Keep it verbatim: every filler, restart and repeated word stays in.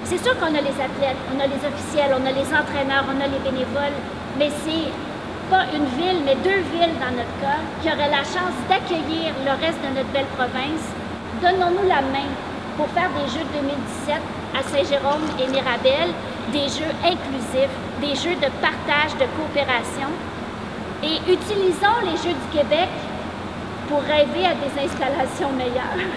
C'est sûr qu'on a les athlètes, on a les officiels, on a les entraîneurs, on a les bénévoles, mais c'est pas une ville, mais deux villes dans notre cas, qui auraient la chance d'accueillir le reste de notre belle province. Donnons-nous la main pour faire des Jeux deux mille dix-sept à Saint-Jérôme et Mirabel, des Jeux inclusifs, des Jeux de partage, de coopération. Et utilisons les Jeux du Québec pour rêver à des installations meilleures.